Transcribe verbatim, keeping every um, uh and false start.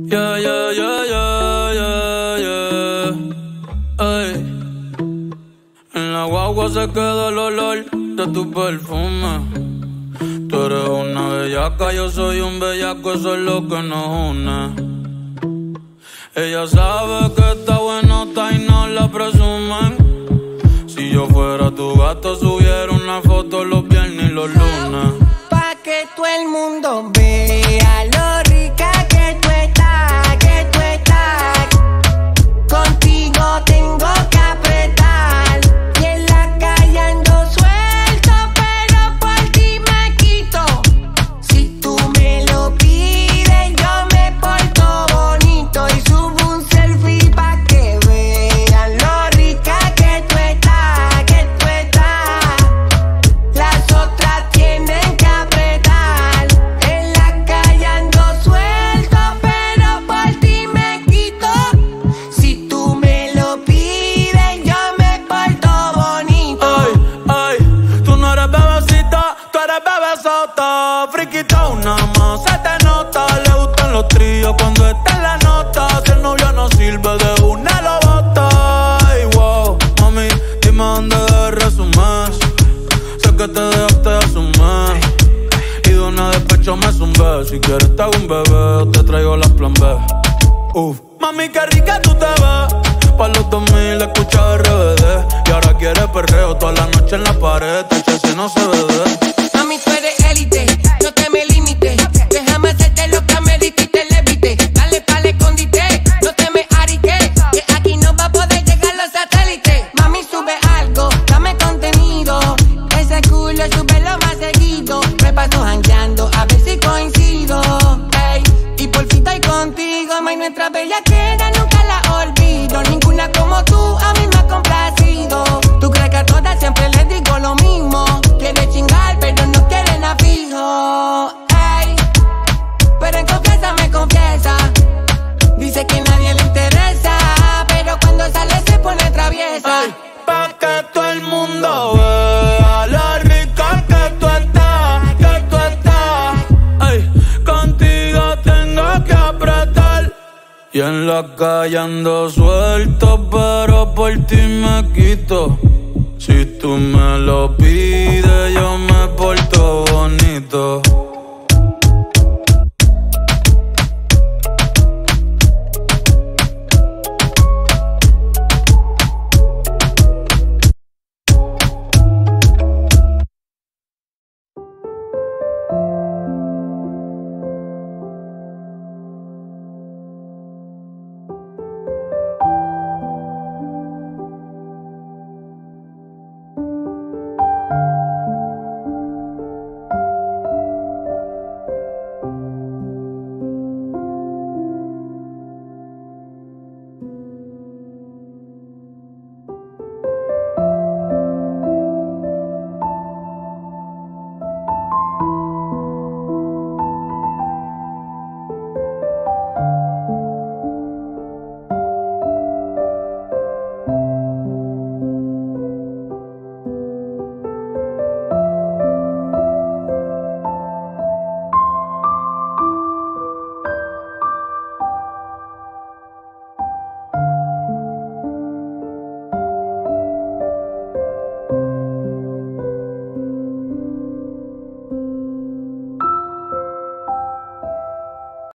Yeah, yeah, yeah, yeah, yeah, yeah. Ay. En la guagua se queda el olor de tu perfume. Tú eres una bellaca, yo soy un bellaco, eso es lo que nos une. Ella sabe que está buenota y no la presumen. Si yo fuera tu gato, subiera una foto los viernes y los lunes. Pa' que todo el mundo vea lo rica que tú estás, que tú estás. Contigo tengo que apretar. Y en la calle ando suelto, pero por ti me quito. Si tú me lo pides, yo me porto bonito. Y subo un selfie pa' que vean lo rica que tú estás, que tú estás. Las otras tienen que apretar. En la calle ando suelto, pero por ti me quito. Si tú me lo pides, yo me porto bonito. Ay, ay, tú no eres bebecita, tú eres bebesota. Friquita una más, se te nota. Le gustan los tríos cuando está en la nota. Si el novio no sirve, de una lo bota. Ay, wow, mami, dime dónde resumes. Sé que te dejaste de asumir y de una despecho me zumbé. Si quieres te hago un bebé o te traigo las plan B. Uf. Mami, qué rica tú te ves. Pa' los dos mil escucha R B D. Y ahora quieres perreo toda la noche en la pared. Tache si no se ve de. Mami, tú eres élite, no te me limites. Déjame hacerte lo que me diste y te levite. Dale pa'l escondite, no te me ariques. Que aquí no va a poder llegar los satélites. Mami, sube algo, dame contenido. Ese culo súbelo más seguido. Me paso jangueando, a ver si coincido. Ey, y por fin estoy contigo. May, nuestra bellaquera nunca la olvido. Ninguna como tú a mí me ha complacido. Tú crees que a todas siempre les digo lo mismo. Quiere chingar, pero no quiere nada fijo. Ey, pero en confianza me confiesa. Dice que nadie le interesa, pero cuando sale se pone traviesa. Ay, pa' que todo el mundo vea lo rica que tú estás, que tú estás. Ay, contigo tengo que apretar. Y en la calle ando suelto, pero por ti me quito. Si tú me lo pides, yo me porto bonito.